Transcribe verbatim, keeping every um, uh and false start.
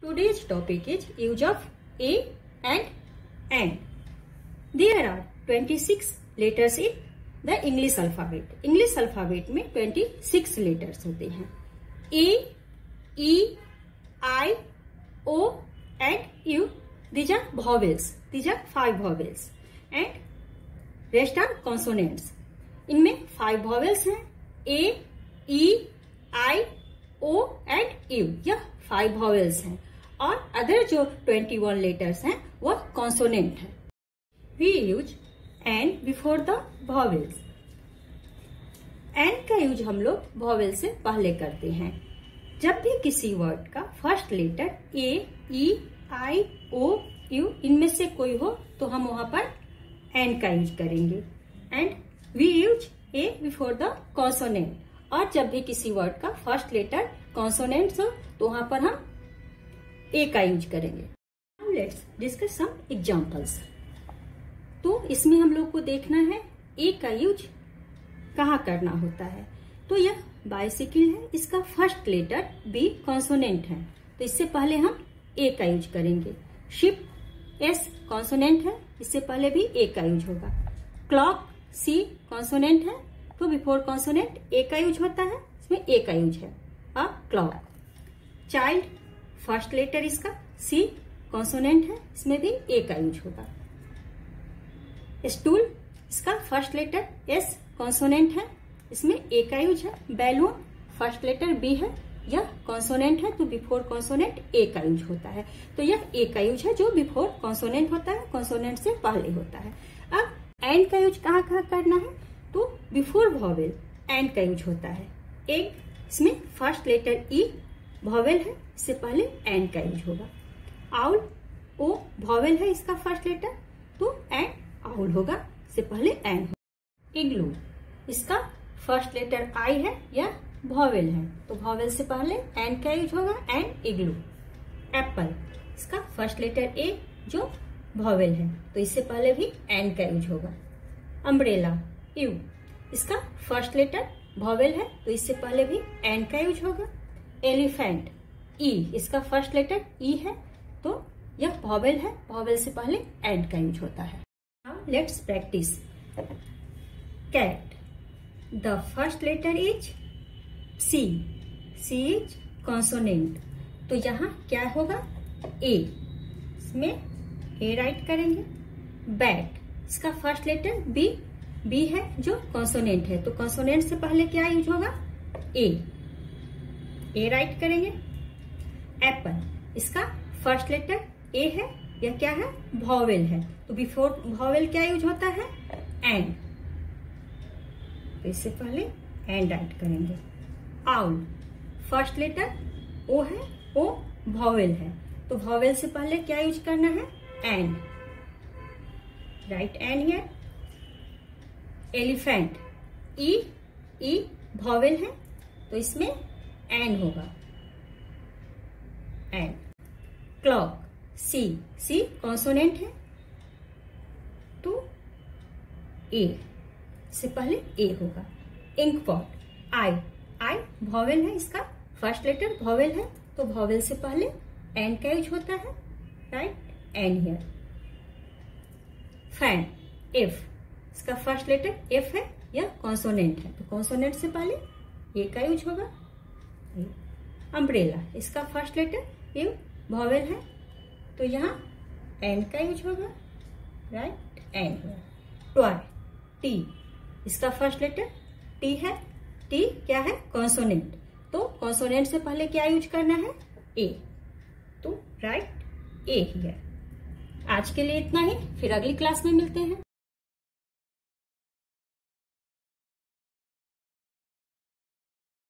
Today's topic is use of A and and. There are twenty-six letters in the English alphabet. English alphabet में twenty-six letters होते हैं. A, E, I, O and U. These are vowels. These are five vowels and rest are consonants. इनमें five vowels हैं. A, E, I, O and U. यह five vowels हैं और other जो twenty-one letters हैं वह consonant है. We use and before the vowels. and का यूज हम लोग vowel से पहले करते हैं. जब भी किसी वर्ड का first letter A, E, I, O, U इनमें से कोई हो तो हम वहां पर and का यूज करेंगे. and we use A before the consonant. और जब भी किसी वर्ड का फर्स्ट लेटर कॉन्सोनेंट्स हो तो वहां पर हम ए का यूज करेंगे. Now let's discuss some examples. तो इसमें हम लोग को देखना है ए का यूज कहाँ करना होता है. तो यह बाइसिकल है, इसका फर्स्ट लेटर बी कॉन्सोनेंट है तो इससे पहले हम ए का यूज करेंगे. शिप एस कॉन्सोनेंट है, इससे पहले भी ए का यूज होगा. क्लॉक सी कॉन्सोनेंट है तो बिफोर कॉन्सोनेंट ए का यूज होता है, इसमें ए का यूज है. A clock. Child first letter इसका सी कॉन्सोनेंट है, इसमें भी ए का यूज होगा. स्टूल इसका फर्स्ट लेटर एस कॉन्सोनेंट है, इसमें ए का यूज है. बैलून फर्स्ट लेटर बी है, यह कॉन्सोनेंट है तो बिफोर कॉन्सोनेंट ए का यूज होता है. तो यह ए का यूज है जो बिफोर कॉन्सोनेंट होता है, कॉन्सोनेंट से पहले होता है. अब एंड का यूज कहाँ कहाँ करना है तो बिफोर वॉवेल एंड का यूज होता है. एग इसमें फर्स्ट लेटर ई वॉवेल है, इससे पहले एंड का यूज होगा. आउल ओ वॉवेल है इसका फर्स्ट लेटर तो एंड आउल होगा, इससे पहले एंड होगा. इग्लू इसका फर्स्ट लेटर आई है या वॉवेल है तो वॉवेल से पहले एंड का यूज होगा एंड इग्लू. एप्पल इसका फर्स्ट लेटर ए जो वॉवेल है तो इससे पहले भी एंड का यूज होगा. अम्ब्रेला यू इसका फर्स्ट लेटर वॉवेल है तो इससे पहले भी एंड का यूज होगा. एलिफेंट ई इसका फर्स्ट लेटर ई है तो यह वॉवेल है, वॉवेल से पहले एंड का यूज होता है. Now let's practise. Cat the first letter is C, C is consonant तो यहाँ क्या होगा ए, इसमें ए राइट करेंगे. बैट इसका फर्स्ट लेटर बी, बी है जो कॉन्सोनेंट है तो कॉन्सोनेंट से पहले क्या यूज होगा ए, ए राइट करेंगे. एप्पल इसका फर्स्ट लेटर ए है, यह क्या है वॉवेल है तो बिफोर वॉवेल क्या यूज होता है एंड, तो इससे पहले एंड राइट करेंगे. आउल फर्स्ट लेटर ओ है, ओ वॉवेल है तो वॉवेल से पहले क्या यूज करना है and, write and here. Elephant E, E vowel है तो इसमें एंड होगा and. Clock C, C consonant है तो ए से पहले ए होगा. Ink pot I, I vowel है, इसका फर्स्ट लेटर वॉवेल है तो वॉवेल से पहले एंड का यूज होता है, write and here. Fan F इसका फर्स्ट लेटर एफ है या कॉन्सोनेंट है तो कॉन्सोनेंट से पहले ए का यूज होगा. अम्ब्रेला इसका फर्स्ट लेटर यू वॉवेल है तो यहाँ एंड का यूज होगा, write and here. Toy T इसका फर्स्ट लेटर टी है, टी क्या है कॉन्सोनेंट तो कॉन्सोनेंट से पहले क्या यूज करना है ए तो राइट ए हियर. आज के लिए इतना ही, फिर अगली क्लास में मिलते हैं.